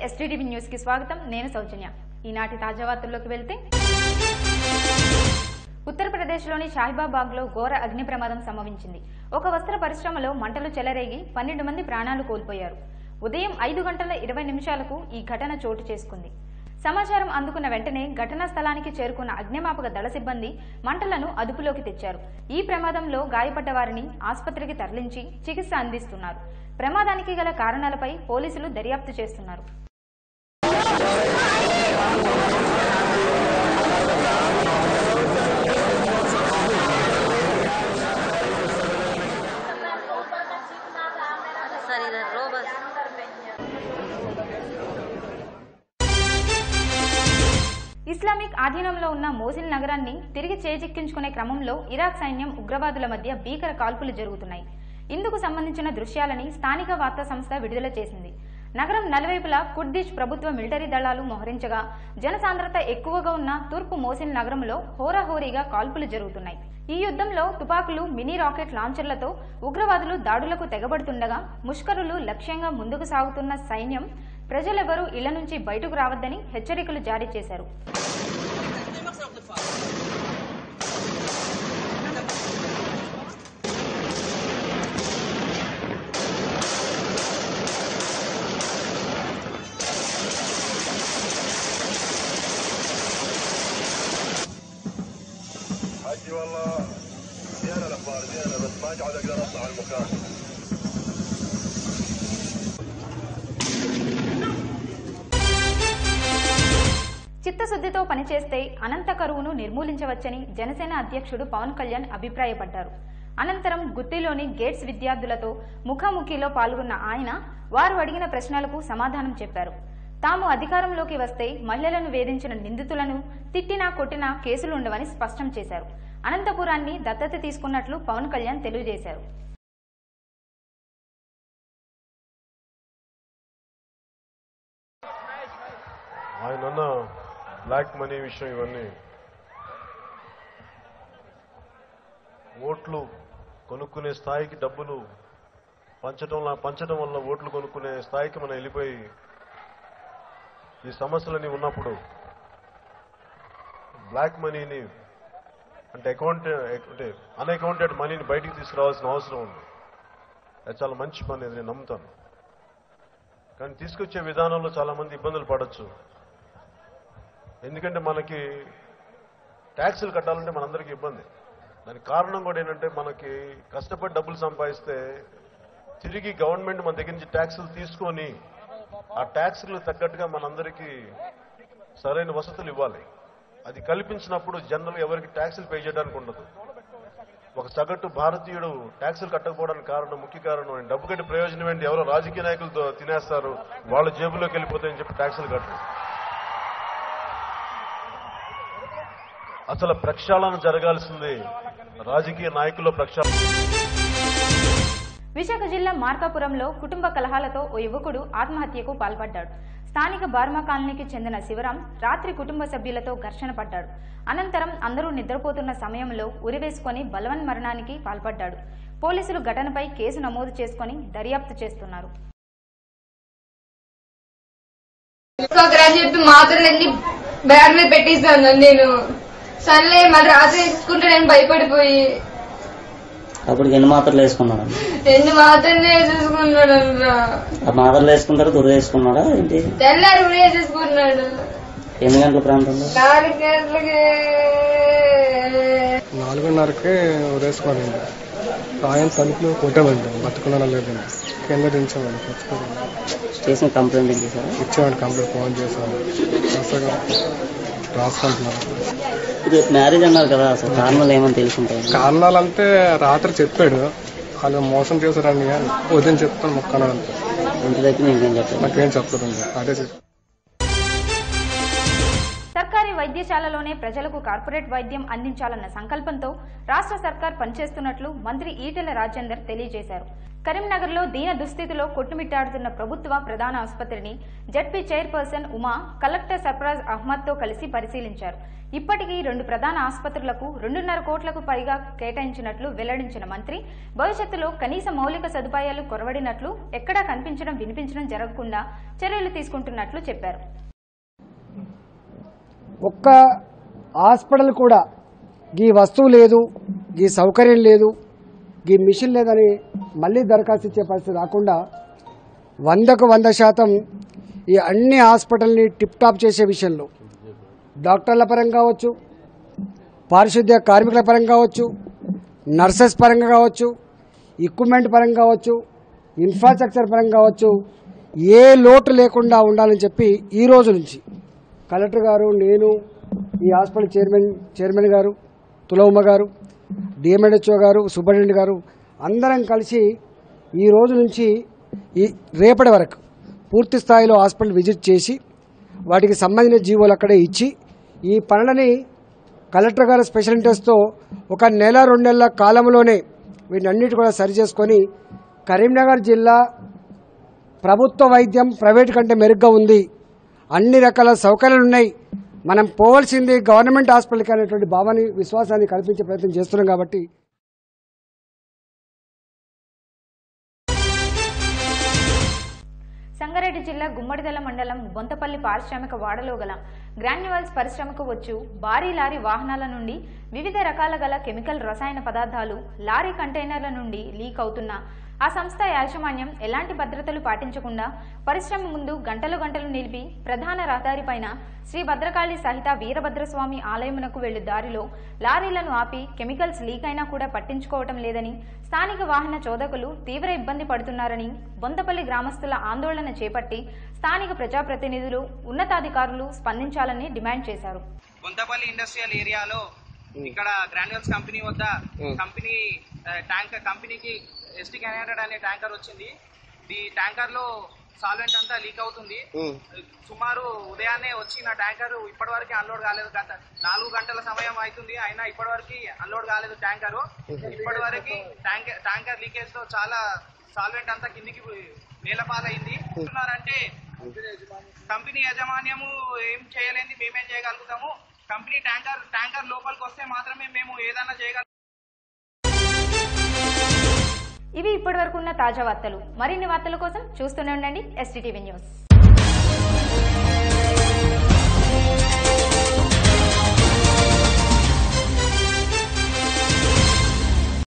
STTV news కి స్వాగతం. నేను సౌజన్య. ఈనాటి తాజా వార్తల్లోకి వెళ్తే, ఉత్తరప్రదేశ్లోని షాహిబాబాగ్లో ఘోర అగ్ని ప్రమాదం సంభవించింది. ఒక వస్త్ర పరిశ్రమలో మంటలు చెలరేగి 12 మంది ప్రాణాలు కోల్పోయారు. ఉదయం 5:20 ఈ ఘటన చోటు చేసుకుంది. సమాచారం అందుకున్న వెంటనే ఘటనా స్థలానికి చేరుకున్న అగ్నిమాపక దళ సిబ్బంది మంటలను అదుపులోకి తెచ్చారు. ఈ ప్రమాదంలో గాయపడ్డ వారిని ఆసుపత్రికి తరలించి చికిత్స అందిస్తున్నారు. ప్రమాదానికి గల కారణాలపై పోలీసులు దర్యాప్తు చేస్తున్నారు. ఇస్లామిక్ ఆధీనంలో ఉన్న మోసిల్ నగరాన్ని తిరిగి చేజిక్కించుకునే క్రమంలో ఇరాక్ సైన్యం ఉగ్రవాదుల మధ్య భీకర కాల్పులు జరుగుతున్నాయి. ఇందుకు సంబంధించిన దృశ్యాలని స్థానిక వార్తా సంస్థ విడుదల చేసింది. నగరం నలువైపులా కుర్దిష్ ప్రభుత్వ మిలిటరీ దళాలు మోహరించగా జనసాంద్రత ఎక్కువగా ఉన్న తూర్పు మోసిల్ నగరంలో హోరాహోరీగా కాల్పులు జరుగుతున్నాయి. ఈ యుద్ధంలో తుపాకులు, మినీ రాకెట్ లాంచర్లతో ఉగ్రవాదులు దాడులకు తెగబడుతుండగా ముష్కరులు లక్ష్యంగా ముందుకు సాగుతున్న సైన్యం ప్రజలెవరూ ఇళ్ల నుంచి బయటకు రావద్దని హెచ్చరికలు జారీ చేశారు. చిత్తశుద్ధితో పనిచేస్తే అనంత కరువును నిర్మూలించవచ్చని జనసేన అధ్యక్షుడు పవన్ కళ్యాణ్ అభిప్రాయపడ్డారు. అనంతరం గుత్తిలోని గేట్స్ విద్యార్థులతో ముఖాముఖిలో పాల్గొన్న ఆయన వారు అడిగిన ప్రశ్నలకు సమాధానం చెప్పారు. తాము అధికారంలోకి వస్తే మహిళలను వేధించిన నిందితులను తిట్టినా కొట్టినా కేసులుండవని స్పష్టం చేశారు. అనంతపురాన్ని దత్తత తీసుకున్నట్లు పవన్ కళ్యాణ్ తెలియజేశారు. బ్లాక్ మనీ విషయం, ఇవన్నీ ఓట్లు కొనుక్కునే స్థాయికి, డబ్బులు పంచడం వల్ల ఓట్లు కొనుక్కునే స్థాయికి మనం వెళ్ళిపోయి ఈ సమస్యలన్నీ ఉన్నప్పుడు బ్లాక్ మనీని అంటే అన్అకౌంటెడ్ మనీని బయటికి తీసుకురావాల్సిన అవసరం ఉంది. అది చాలా మంచి పని, నేను నమ్ముతాను. కానీ తీసుకొచ్చే విధానంలో చాలా మంది ఇబ్బందులు పడవచ్చు. ఎందుకంటే మనకి ట్యాక్సులు కట్టాలంటే మనందరికీ ఇబ్బంది. దానికి కారణం కూడా ఏంటంటే, మనకి కష్టపడి డబ్బులు సంపాదిస్తే తిరిగి గవర్నమెంట్ మన దగ్గర నుంచి ట్యాక్సులు తీసుకొని ఆ ట్యాక్సులు తగ్గట్టుగా మనందరికీ సరైన వసతులు ఇవ్వాలి. అది కల్పించినప్పుడు జనరల్ ఎవరికి ట్యాక్సులు పే చేయడానికి ఉండదు. ఒక సగటు భారతీయుడు ట్యాక్సులు కట్టకపోవడానికి ముఖ్య కారణం డబ్బు కట్టి ప్రయోజనం ఏంటి, ఎవరో రాజకీయ నాయకులతో తినేస్తారు, వాళ్ళ జేబులోకి వెళ్ళిపోతాయని చెప్పి ట్యాక్సులు కట్టరు. అసలు ప్రక్షాళన జరగాల్సింది రాజకీయ నాయకుల్లో ప్రక్షాళన. విశాఖ జిల్లా మార్కాపురంలో కుటుంబ కలహాలతో ఓ యువకుడు ఆత్మహత్యకు పాల్పడ్డాడు. స్థానిక బార్మా కాలనీకి చెందిన శివరాం రాత్రి కుటుంబ సభ్యులతో ఘర్షణ పడ్డాడు. అనంతరం అందరూ నిద్రపోతున్న సమయంలో ఉరివేసుకుని బలవన్మరణానికి పాల్పడ్డాడు. పోలీసులు ఘటనపై కేసు నమోదు చేసుకుని దర్యాప్తు చేస్తున్నారు. బ్యాగ్ మీద పెట్టిస్తాను నేను, సర్లే మళ్ళీ రాత్రి వేసుకుంటే నేను భయపడిపోయి అప్పుడు ఎన్ని మాత్రలు వేసుకున్నాడు? ఎన్ని మాత్రలు వేసేసుకున్నాడు. మాత్రలు వేసుకుంటారు, దుర్ర వేసుకున్నాడా ఏంటి? తెల్లారి ఉరి వేసేసుకున్నాడు. ఎన్ని గంటల ప్రాంతంలో? 4 గంటలకి 4:30కే ఉరేసుకోవాలండి. ఆయన తలుపులు కొట్టామండి, బతుకున్నాడా లేదండి, కింద దించామండి. స్టేషన్ కంప్లైంట్ ఇచ్చామండి, కంప్లైంట్ ఫోన్ చేసాము, రాసుకుంటున్నాను. ఇది మ్యారేజ్ అన్నారు కదా, అసలు కారణాలు ఏమని తెలుసుకుంటాయి? కారణాలంటే రాత్రి చెప్పాడు, వాళ్ళు మోసం చేశారండి అని ఉదయం చెప్తాను మొక్కనాడంటే. ఇంటి దగ్గర ఇంకేం చెప్పారు? నాకేం చెప్పలేదండి, అదే చెప్పారు. సర్కారీ వైద్యశాలలోనే ప్రజలకు కార్పొరేట్ వైద్యం అందించాలన్న సంకల్పంతో రాష్ట్ర సర్కార్ పనిచేస్తున్నట్లు మంత్రి ఈటెల రాజేందర్ తెలియజేశారు. కరీంనగర్లో దీన దుస్థితిలో కొట్టుమిట్టాడుతున్న ప్రభుత్వ ప్రధాన ఆసుపత్రిని ZP chairperson Uma collector Sarfaraz అహ్మద్తో కలిసి పరిశీలించారు. ఇప్పటికీ 2 ప్రధాన ఆసుపత్రులకు 2.5 కోట్లకు పైగా కేటాయించినట్లు వెల్లడించిన మంత్రి భవిష్యత్తులో కనీస మౌలిక సదుపాయాలు కొరవడినట్లు ఎక్కడా కనిపించడం వినిపించడం జరగకుండా చర్యలు తీసుకుంటున్నట్లు చెప్పారు. ఒక్క హాస్పిటల్ కూడా ఈ వస్తువు లేదు, ఈ సౌకర్యం లేదు, ఈ మిషన్ లేదని మళ్ళీ దరఖాస్తు ఇచ్చే పరిస్థితి రాకుండా 100కు 100% ఈ అన్ని హాస్పిటల్ని టిప్ టాప్ చేసే విషయంలో డాక్టర్ల పరంగా కావచ్చు, పారిశుద్ధ్య కార్మికుల పరంగా కావచ్చు, నర్సెస్ పరంగా కావచ్చు, ఎక్విప్మెంట్ పరంగా కావచ్చు, ఇన్ఫ్రాస్ట్రక్చర్ పరంగా కావచ్చు, ఏ లోటు లేకుండా ఉండాలని చెప్పి ఈ రోజు నుంచి కలెక్టర్ గారు, నేను, ఈ హాస్పిటల్ చైర్మన్ గారు, తులౌమ గారు, డిఎంహెచ్ఓ గారు, సూపరింటెండెంట్ గారు అందరం కలిసి ఈ రోజు నుంచి ఈ రేపటి వరకు పూర్తి స్థాయిలో హాస్పిటల్ విజిట్ చేసి వాటికి సంబంధించిన జీవోలు అక్కడే ఇచ్చి ఈ పనులని కలెక్టర్ గారు స్పెషల్ ఇంట్రెస్ట్తో 1 నెల 2 నెలల కాలంలోనే వీటన్నిటి కూడా సరి చేసుకొని కరీంనగర్ జిల్లా ప్రభుత్వ వైద్యం ప్రైవేట్ కంటే మెరుగ్గా ఉంది, అన్ని రకాల సౌకర్యాలు ఉన్నాయి, మనం పోవాల్సింది గవర్నమెంట్ హాస్పిటల్కి అనేటువంటి భావాన్ని విశ్వాసాన్ని కల్పించే ప్రయత్నం చేస్తున్నాం. కాబట్టి సంగారెడ్డి జిల్లా గుమ్మడిదల మండలం బొంతపల్లి పారిశ్రామిక వాడలో గల గ్రాన్యువల్స్ పరిశ్రమకు వచ్చు భారీ లారీ వాహనాల నుండి వివిధ రకాల గల కెమికల్ రసాయన పదార్థాలు లారీ కంటైనర్ల నుండి లీక్ అవుతున్నా ఆ సంస్థ యాజమాన్యం ఎలాంటి భద్రతలు పాటించకుండా పరిశ్రమ ముందు గంటలు నిలిపి ప్రధాన రహదారిపైన శ్రీ భద్రకాళి సహిత వీరభద్రస్వామి ఆలయమునకు వెళ్లు దారిలో లారీలను ఆపి కెమికల్స్ లీక్ అయినా కూడా పట్టించుకోవటం లేదని స్థానిక వాహన చోదకులు తీవ్ర ఇబ్బంది పడుతున్నారని బొంతపల్లి గ్రామస్తుల ఆందోళన చేపట్టి స్థానిక ప్రజాప్రతినిధులు ఉన్నతాధికారులు స్పందించాలని డిమాండ్ చేశారు. బొంతపల్లి ఇండస్ట్రియల్ ఏరియాలో ఇక్కడ గ్రాన్యువల్స్ కంపెనీ వద్ద కంపెనీకి ఎస్టీ కెనడా అనే ట్యాంకర్ వచ్చింది. ఈ ట్యాంకర్ లో సాల్వెంట్ అంతా లీక్ అవుతుంది. సుమారు ఉదయాన్నే వచ్చి నా ట్యాంకర్ ఇప్పటి వరకు అన్లోడ్ కాలేదు. గత 4 గంటల సమయం అవుతుంది, అయినా ఇప్పటి వరకు అన్లోడ్ కాలేదు ట్యాంకర్. ఇప్పటి వరకు ట్యాంకర్ లీకేజ్ తో చాలా సాల్వెంట్ అంతా కిందికి నేలపాలైంది. అంటే కంపెనీ యాజమాన్యము ఏం చేయలేంది, మేమేం చేయగలుగుతాము? కంపెనీ ట్యాంకర్ లోపలికి వస్తే మాత్రమే మేము ఏదైనా చేయగలుగుతాం. ఇవి ఇప్పటివరకు ఉన్న తాజా వార్తలు. మరిన్ని వార్తల కోసం చూస్తూనే ఉండండి STTV న్యూస్.